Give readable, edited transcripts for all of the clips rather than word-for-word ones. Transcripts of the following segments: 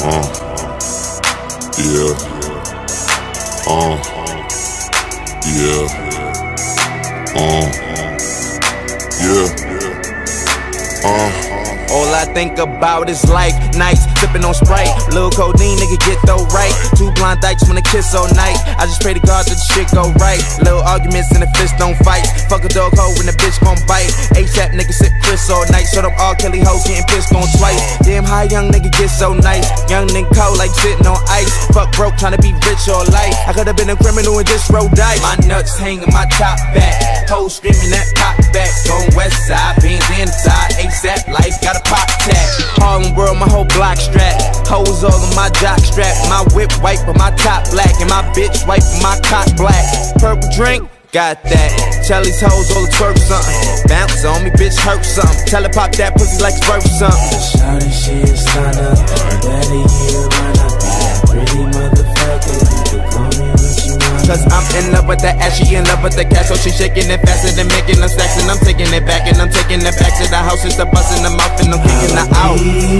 Yeah. All I think about is life, nights sipping on Sprite. Lil' codeine, nigga get though right. Two blind dykes wanna kiss all night. I just pray to God that the shit go right. Little arguments and the fist don't fight. Fuck a dog hoe when the bitch gon' bite. ASAP nigga sip Chris all night. Shut up all Kelly hoes getting pissed on twice. Damn high young nigga get so nice. Young nigga cold like sitting on ice. Fuck broke tryna be rich all life. I could've been a criminal and just roll dice. My nuts hanging my top back. Hoes screaming that pop back. Going west side, beans inside. ASAP life got a pop tag. Harlem world, my whole block strap. Hoes all on my jock strap. My whip white but my top black. And my bitch white but my cock black. Purple drink, got that. Tell these hoes all to twerk something. Bounce on me, bitch, hurt something. Tell her pop that pussy like it's worth something. Shawty, she is stunner. Daddy, you runner. Pretty motherfucker. You can call me what you want. Cause I'm in love with that ass, she in love with the cash. So she shaking it faster than making them stacks. And I'm taking it back and I'm taking it back to the house. It's a bust in the mouth and I'm kicking her out.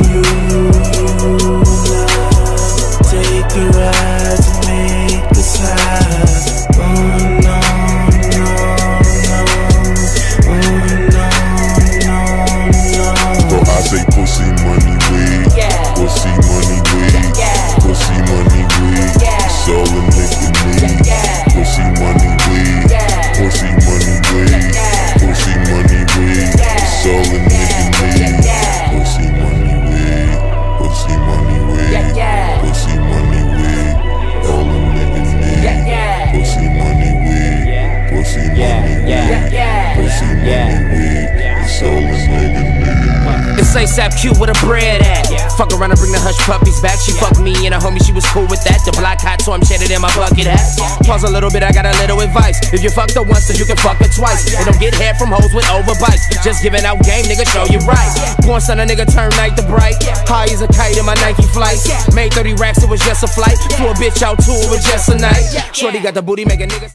Take a ride to make the slide. Oh no, no, no. Oh no, no, no. So I say pussy, money, weed. Pussy, money, weed. Pussy, money, weed. It's all a nigga need. Pussy, money, weed. Pussy, money, weed. Pussy, money, weed. It's all a nigga need. Pussy, money, weed. Pussy, money, weed. Pussy, money, weed. All a nigga need. Pussy, money, weed. Pussy, money, weed. Pussy, money, weed. It's all a nigga need. It's ASAP Q with a bread at. Fuck around and bring the hush puppies back. She fucked me and a homie, she was cool with that. The block hot, so I'm shaded in my bucket hat. Pause a little bit, I got a little advice. If you fucked her once, then you can fuck her twice. And don't get head from hoes with overbites. Just giving out game, nigga, show you right. Once on a nigga turn night to bright. High as a kite in my Nike flights. Made 30 racks, it was just a flight. Flew a bitch out too, it was just a night. Shorty got the booty, make a nigga